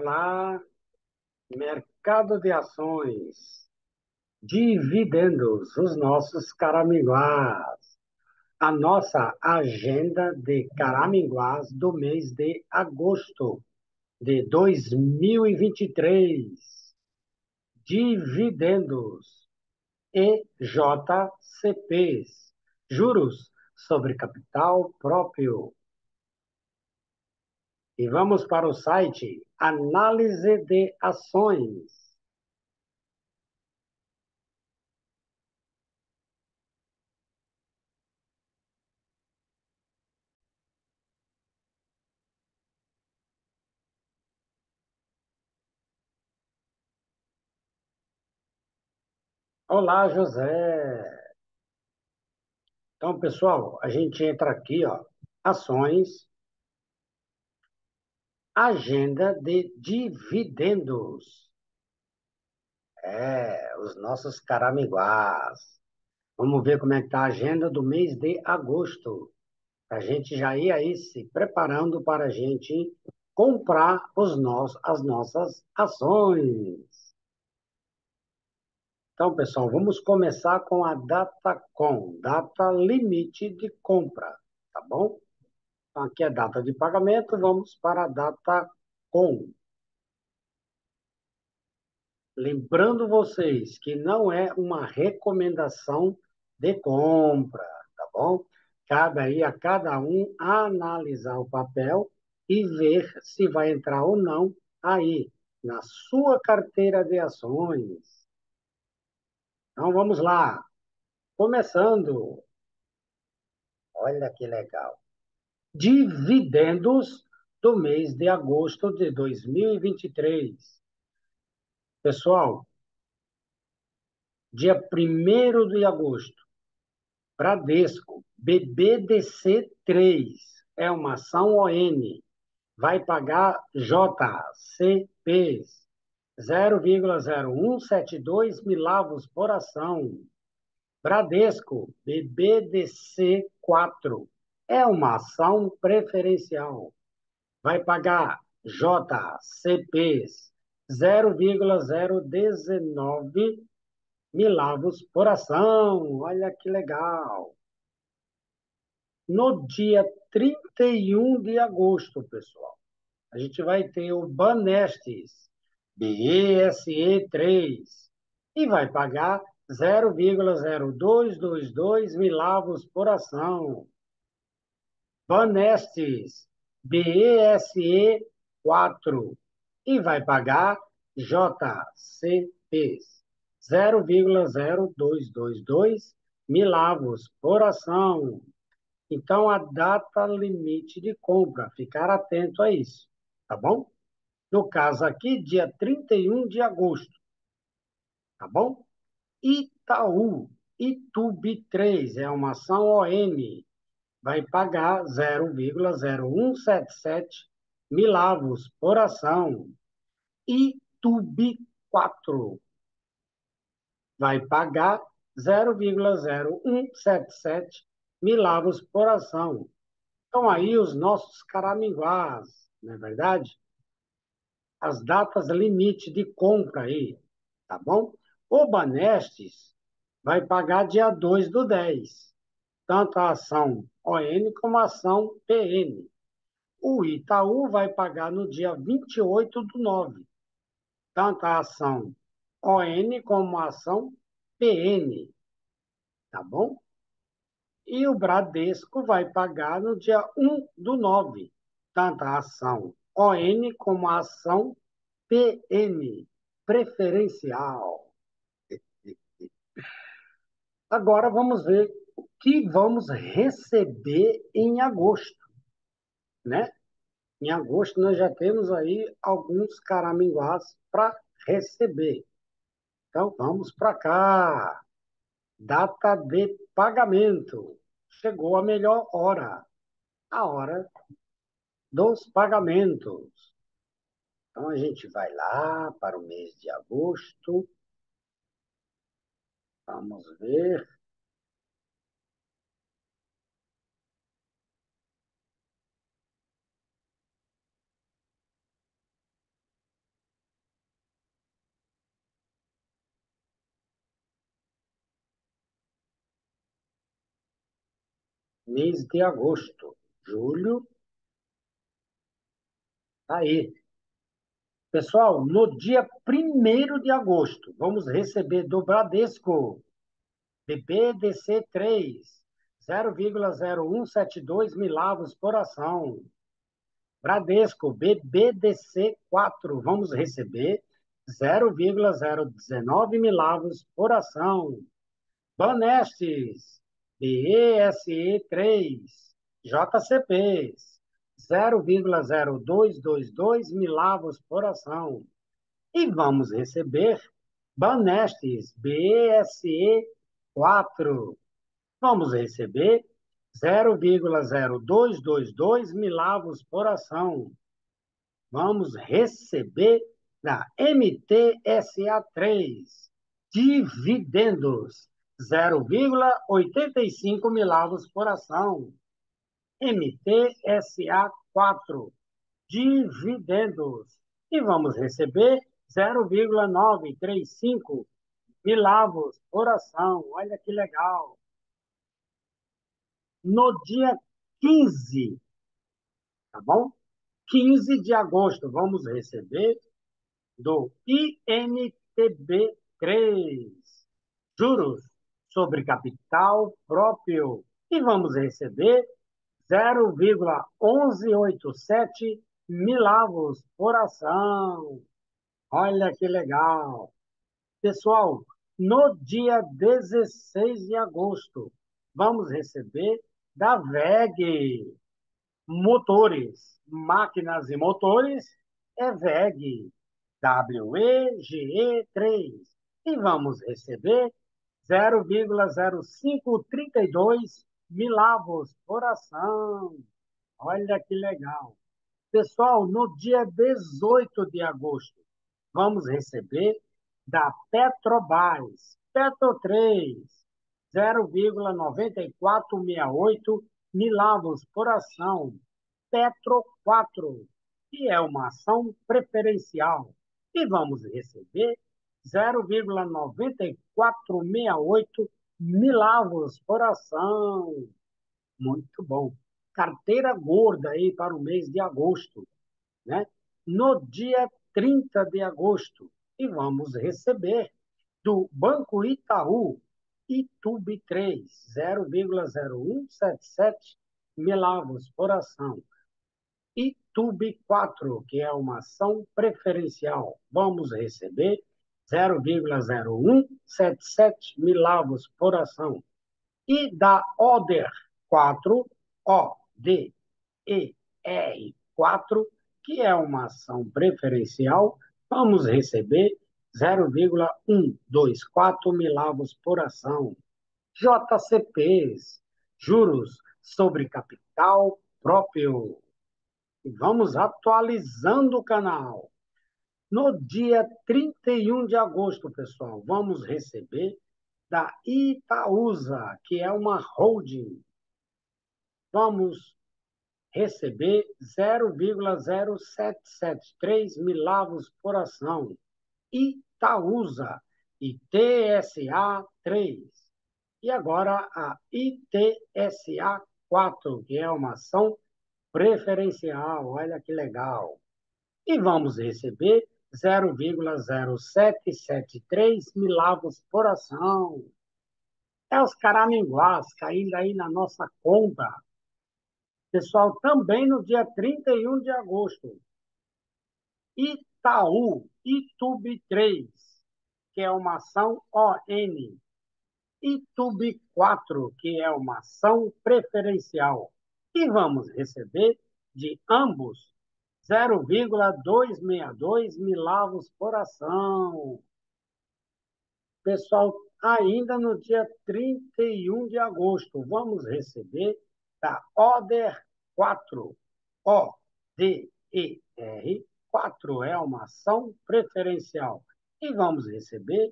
Olá, mercado de ações, dividendos, os nossos caraminguás, a nossa agenda de caraminguás do mês de agosto de 2023, dividendos e JCPs, juros sobre capital próprio. E vamos para o site Análise de Ações. Olá, José. Então, pessoal, a gente entra aqui, ó, ações, agenda de dividendos. Os nossos caraminguás. Vamos ver como é que está a agenda do mês de agosto. Para a gente já ir aí se preparando para a gente comprar as nossas ações. Então, pessoal, vamos começar com a data com, data limite de compra, tá bom? Então, aqui é data de pagamento, vamos para a data com. Lembrando vocês que não é uma recomendação de compra, tá bom? Cabe aí a cada um analisar o papel e ver se vai entrar ou não aí na sua carteira de ações. Então vamos lá, começando. Olha que legal. Dividendos do mês de agosto de 2023. Pessoal, dia 1º de agosto, Bradesco, BBDC3, é uma ação ON, vai pagar JCPs, 0,0172 milavos por ação. Bradesco, BBDC4, é uma ação preferencial, vai pagar JCPs, 0,019 milavos por ação. Olha que legal. No dia 31 de agosto, pessoal, a gente vai ter o Banestes, BESE3, e vai pagar 0,0222 milavos por ação. Banestes, BESE4, e vai pagar JCPs, 0,0222 milavos por ação. Então, a data limite de compra, ficar atento a isso, tá bom? No caso aqui, dia 31 de agosto, tá bom? Itaú, ITUB3, é uma ação ON, vai pagar 0,0177 milavos por ação. ITUB4 vai pagar 0,0177 milavos por ação. Então, aí os nossos caraminguás, não é verdade? As datas limite de compra aí, tá bom? O Banestes vai pagar dia 2 do 10, tanto a ação ON como a ação PN. O Itaú vai pagar no dia 28 do 9, tanto a ação ON como a ação PN, tá bom? E o Bradesco vai pagar no dia 1 do 9, tanto a ação ON como a ação PN, preferencial. Agora vamos ver o que vamos receber em agosto, né? Em agosto nós já temos aí alguns caraminguás para receber. Então vamos para cá. Data de pagamento. Chegou a melhor hora, a hora dos pagamentos. Então a gente vai lá para o mês de agosto. Vamos ver. mês de agosto. Julho, tá aí. Pessoal, no dia 1º de agosto, vamos receber do Bradesco, BBDC3, 0,0172 milavos por ação. Bradesco, BBDC4, vamos receber 0,019 milavos por ação. Banestes, BESE3, JCPs, 0,0222 milavos por ação. E vamos receber Banestes, BESE4. Vamos receber 0,0222 milavos por ação. Vamos receber da MTSA3 dividendos 0,85 milavos por ação. MTSA4 dividendos. E vamos receber 0,935 milavos por ação. Olha que legal. No dia 15, tá bom? 15 de agosto, vamos receber do INTB3, juros sobre capital próprio. E vamos receber 0,1187 milavos por ação. Olha que legal. Pessoal, no dia 16 de agosto, vamos receber da WEG, motores, máquinas e motores, é WEG, WEGE3. E vamos receber 0,0532 milavos por ação. Olha que legal. Pessoal, no dia 18 de agosto, vamos receber da Petrobras, Petro 3, 0,9468 milavos por ação. Petro 4, que é uma ação preferencial. E vamos receber 0,9468 milavos por ação. Muito bom. Carteira gorda aí para o mês de agosto, né? No dia 30 de agosto. E vamos receber do Banco Itaú, ITUB 3, 0,0177 milavos por ação. ITUB 4, que é uma ação preferencial, vamos receber 0,0177 milavos por ação. E da ODER 4, ODER4, que é uma ação preferencial, vamos receber 0,124 milavos por ação. JCPs, juros sobre capital próprio. E vamos atualizando o canal. No dia 31 de agosto, pessoal, vamos receber da Itaúsa, que é uma holding. Vamos receber 0,0773 milavos por ação. Itaúsa, ITSA 3. E agora a ITSA 4, que é uma ação preferencial. Olha que legal. E vamos receber 0,0773 milavos por ação. É os caraminguás caindo aí na nossa conta. Pessoal, também no dia 31 de agosto, Itaú, ITUB 3, que é uma ação ON, ITUB 4, que é uma ação preferencial. E vamos receber de ambos 0,262 milavos por ação. Pessoal, ainda no dia 31 de agosto, vamos receber da ODER 4. ODER 4 é uma ação preferencial. E vamos receber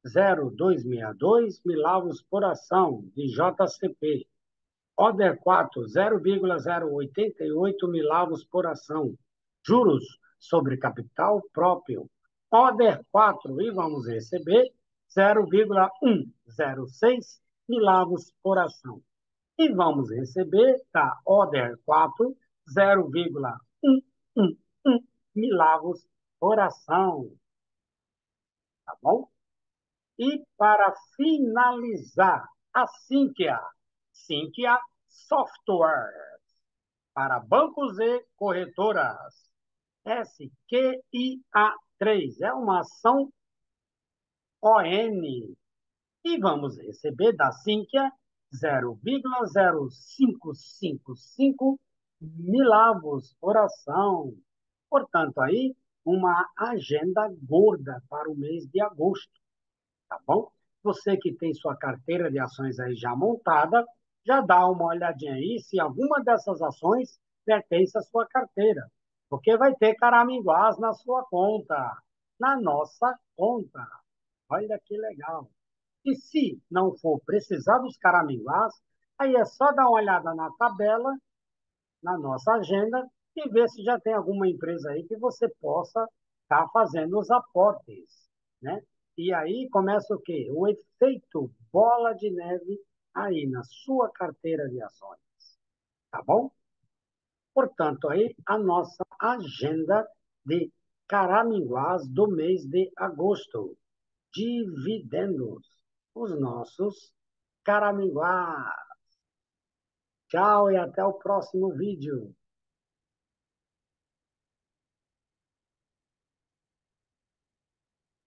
0,262 milavos por ação de JCP. ODER 4, 0,088 milavos por ação. Juros sobre capital próprio. ODER 4, e vamos receber 0,106 milavos por ação. E vamos receber da Oder 4 0,111 milavos por ação, tá bom? E para finalizar, a Sinqia Software, para bancos e corretoras, SQIA3, é uma ação ON. E vamos receber da Sinqia 0,0555 milavos por ação. Portanto, aí, uma agenda gorda para o mês de agosto, tá bom? Você que tem sua carteira de ações aí já montada, já dá uma olhadinha aí se alguma dessas ações pertence à sua carteira, porque vai ter caraminguás na sua conta, na nossa conta. Olha que legal. E se não for precisar dos caraminguás, aí é só dar uma olhada na tabela, na nossa agenda, e ver se já tem alguma empresa aí que você possa estar fazendo os aportes, né? E aí começa o quê? O efeito bola de neve aí na sua carteira de ações, tá bom? Portanto, aí a nossa agenda de caraminguás do mês de agosto. Dividendos, os nossos caraminguás. Tchau e até o próximo vídeo.